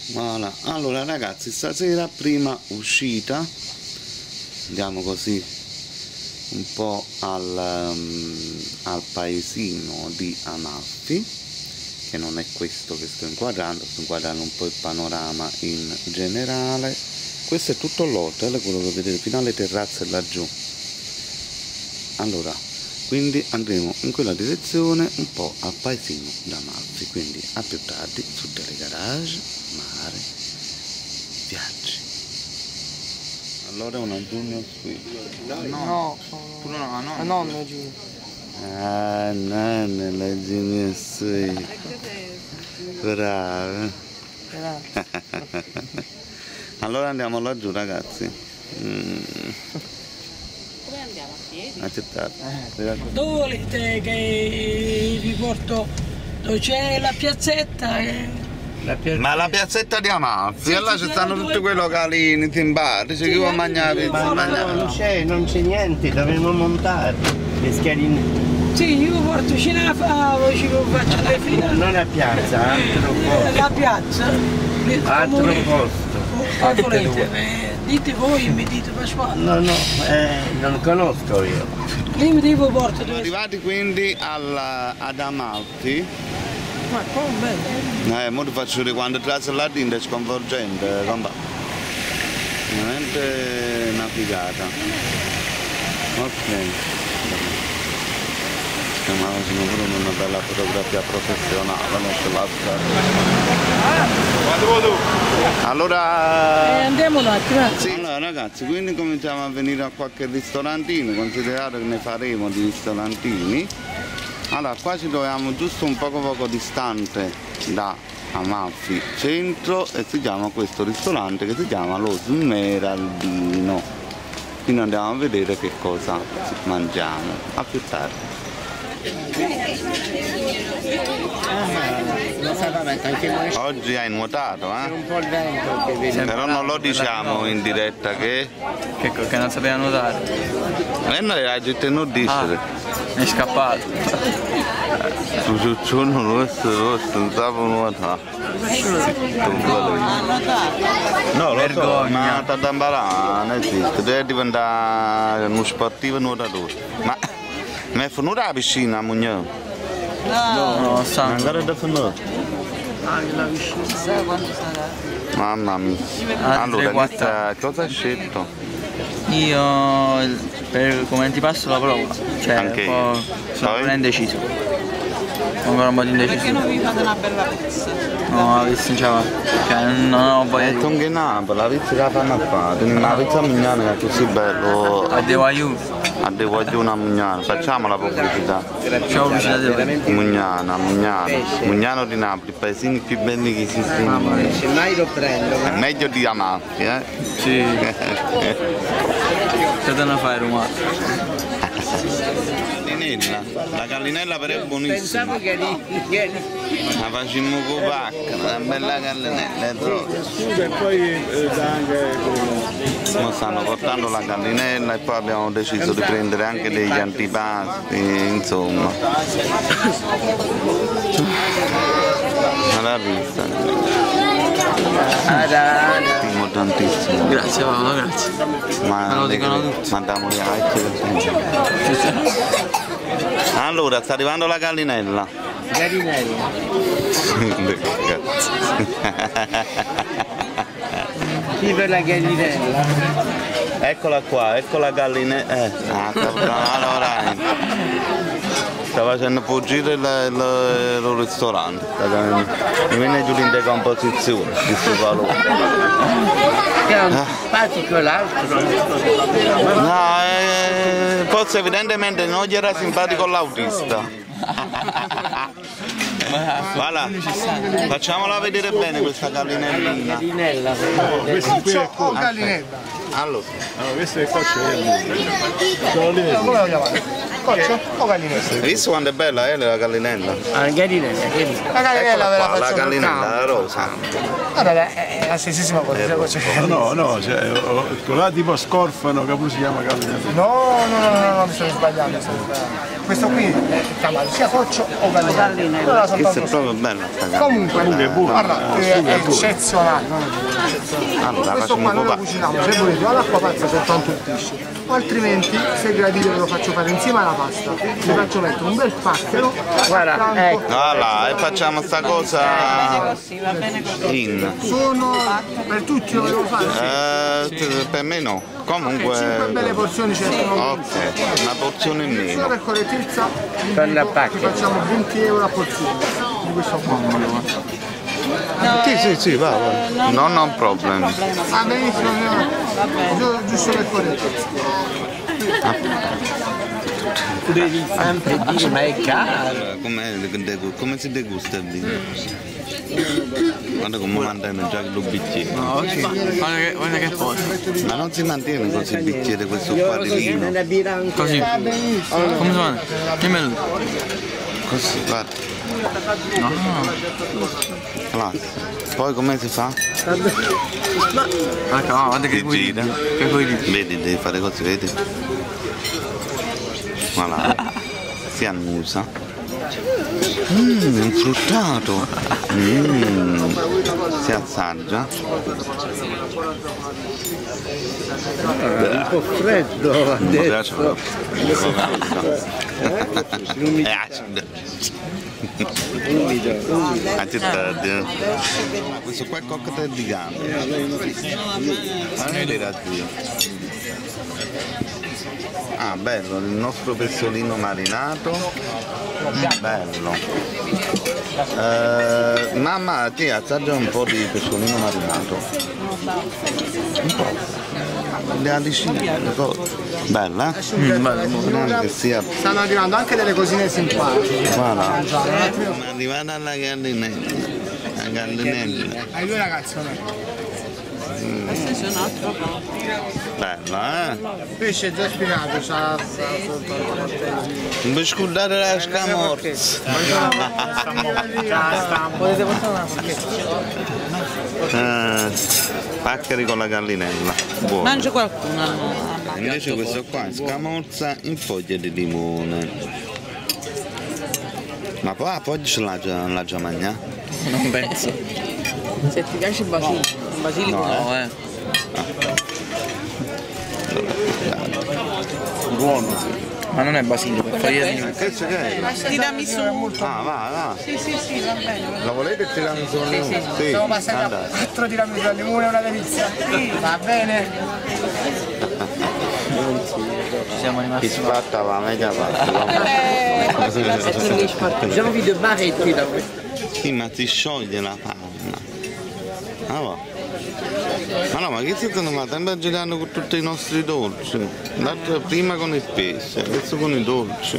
Voilà. Allora ragazzi, stasera prima uscita, andiamo così un po' al paesino di Amalfi, che non è questo che sto inquadrando un po' il panorama in generale. Questo è tutto l'hotel, quello che vedete fino alle terrazze laggiù. Allora, quindi andremo in quella direzione un po' al paesino d'Amalfi, quindi a più tardi su Telegarage, mare, viaggi. Allora una Junior Suite. No, nonno Junior. Ah, nonna, la Junior Suite. Brava. Allora andiamo laggiù ragazzi. Dove andiamo a piedi? Accettato. Dove volete che vi porto? Dove c'è la piazzetta? Ma la piazzetta di Amalfi, e là ci stanno tutti quei localini simpatici, chi vuole mangiare pizza? Non c'è niente, dovremmo montare le schiarine. Sì, io porto cena a favo, ci faccio le fila. Non a piazza, altro posto. La piazza? Altro posto. Come volete? Dite voi, mi dite Pasquale. Non conosco io. Io mi devo portare Siamo dove... arrivati quindi ad Amalfi. Ma come bello? Ora ti faccio vedere quando traccia là dentro è sconvolgente, compa. Veramente una figata. Ok. Stiamo facendo pure una bella fotografia professionale, non ce la fa. Allora... andiamo un attimo. Sì. Allora ragazzi, quindi cominciamo a venire a qualche ristorantino, considerate che ne faremo di ristorantini. Allora, qua ci troviamo giusto un poco distante da Amalfi centro e si chiama questo ristorante che si chiama Lo Smeraldino. Quindi andiamo a vedere che cosa mangiamo. A più tardi. Oggi hai nuotato, C'è un po' il vento che vedi. Però non lo diciamo in diretta che non sapeva nuotare. E noi l'hai detto non dicere. Mi è scappato. Su ciucciuno rosso, non sapevo nuotare. No, lo so, ma tanta imparare, non esiste, deve diventare uno sportivo nuotatore. Ma è venuta la piscina, Mugnò? No, sta Ancora da finire? Anche la piscina. Sai quanto sarà? Mamma mia. Allora, cosa hai scelto? Io per come antipasto la prova. Cioè, Anche un po', sono pure indeciso. Ancora un po' di indeciso. Perché non vi fate una bella pizza? No, la pizza non ce la faccio. Cioè, non ho voglia di... Che Napoli, la pizza che la fanno a fare, una pizza mignana che è così bello. Devo aiuto. Devo aiutare una mugnana, facciamo la pubblicità. Ciao pubblicità di voi. Mugnano di Napoli, i paesini più belli che esistono. Se mai lo prendo. È meglio di Amalfi, eh? Sì. Che devono fare rumore? La gallinella però è buonissima. Pensavo che La facciamo con vacca, una bella gallinella, è troppo. E poi anche Ora stanno portando la gallinella e poi abbiamo deciso di prendere anche degli antipasti, insomma. Alla vista. Stimo tantissimo. Grazie Paolo, grazie. Ma lo dicono tutti. mandiamo gli Allora, sta arrivando la gallinella. Gallinella. Sì, per la gallinella. Eccola qua, ecco la gallinella. Allora, sta facendo fuggire il ristorante. Mi viene giù in decomposizione di questo valore. Che è un simpatico l'altro. No, forse evidentemente non gli era simpatico l'autista. Voilà, facciamola vedere bene questa gallinellina. Gallinella. questo qui è qua. Gallinella. Allora, Questo è coccio Coccio o gallinella? hai visto quanto è bella la gallinella? Ah, gallinella. La gallinella ve la Qua, la faccio gallinella, la rosa. Vabbè, è la stessissima cosa. No, cioè, quella tipo scorfano, che poi si chiama gallinella. No, mi sono sbagliato. questo qui è chiamato sia coccio o gallinella. Allora, Questa è proprio bella sta carne. comunque, guarda, è eccezionale. Allora, Questo qua noi lo cuciniamo, se volete, all'acqua pazza soltanto il pesce, o altrimenti, se gradite, ve lo faccio fare insieme alla pasta. Vi faccio mettere un bel pacchero, guarda, ecco. Voilà, e facciamo sta cosa in. Sono per tutti, lo devo fare? Per me no. 5 Comunque. belle porzioni ce ne sono. Ok, una porzione in Solo meno. per correttezza Per la ti pacca. facciamo 20 euro a porzione di questo qua. Sì, va. No, non problem. Ah, benissimo, giusto per correttezza. Tu devi sempre dire ma è caro. Come si degusta il vino? Guarda come mantiene già il bicchiere. No, sì. Guarda che cosa. Ma non si mantiene così il bicchiere questo qua di vino. Nella birra anche. Così. Come si fa? Dimmelo. Così, guarda. No. Classe. Poi come si fa? Guarda che Si gira. Che vuoi dire? Vedi, devi fare così, vedi? Voilà. Si annusa. Un fruttato. Si assaggia. Un po' freddo, ha Mi piace detto. è acido. Acido. Questo qua è cocktail di gambe. Ah, bello, il nostro pesciolino marinato. Bello. Mamma, ti assaggia un po' di pesciolino marinato. Un po'. Le alicine, le cose. Bella, eh? Che sia. Stanno arrivando anche delle cosine simpatiche. Guarda. È arrivata alla gallinella. La gallinella. Ai due ragazzi, Questo è un altro po'. Bella, eh? il pesce è già spinato, c'ha Non vi scordate la scamorza. potete portare una Paccheri con la gallinella. Buono. Mangia qualcuno. Invece questo qua è scamorza in foglie di limone. Ma poi oggi ce l'ha già mangiata? Non penso. Se ti piace il basilico. No, Buono, sì. Ma non è basilico, è farina di Che è? Tiramisù. Ah, va. Sì, va bene. La volete tirare su Sì. Sì, Siamo passati a andate. 4 tiramisù al limone, una delizia. Va bene? siamo Chi rimasti. sbatta va meglio J'ai envie de m'arrêter là. Sì, ma si scioglie la panna. Ah, va. Ma no, ma che si stanno sempre girando con tutti i nostri dolci? L'altro prima con il pesce, adesso con i dolci.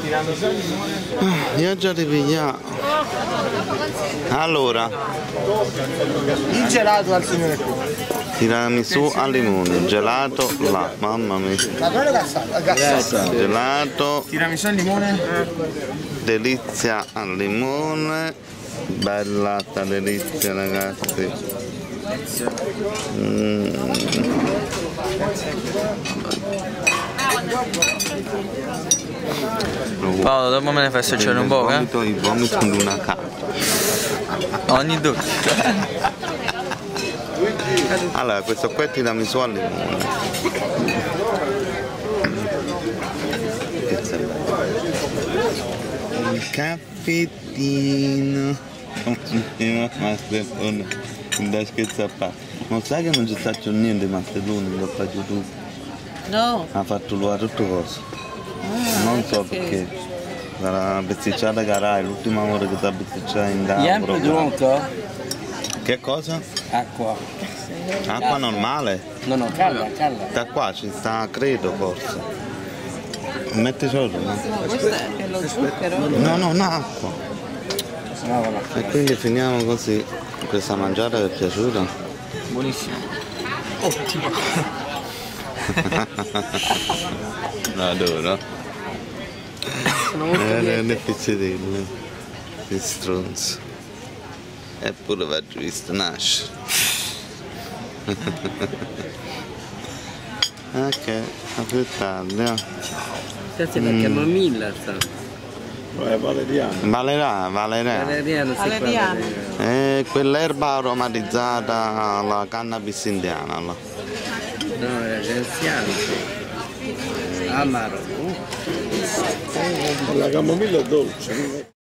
Io già ripigliato. Allora, Il gelato al signore qui. tiramisù al limone, gelato là, mamma mia. Ma quello gassato. Gelato, Tiramisù al limone. delizia al limone. Bella sta delizia, ragazzi. Paolo, dopo me ne fai assaggiare un po', Il vomito di una capra. Ogni due. Allora, questo qua è tiramisù al limone. Che c'è bello. Il caffettino. Da scherzare a parte. Ma sai che non c'è stato niente Mastellone l'ho fatto tu? No. Ha fatto lui a tutte cose. Non so perché. Sarà una besticciata che l'ultima ora che ti ha besticciato in Sempre giunto? Che cosa? Acqua. Acqua normale? No, calla. Da qua ci sta, credo forse. Metti solo, no? No, questo è lo zucchero. No, acqua. E quindi finiamo così. Questa mangiata vi è piaciuta? Buonissimo. Lo adoro. Le pizzerelle. Che stronzo. Eppure faccio visto nascere. Ok, a più tardi. Questa è la camomilla, sta. Valeriano. Valeriano si Valeriano. È quell'erba aromatizzata alla cannabis indiana. Là. No, è anziano. Amaro. La camomilla è dolce.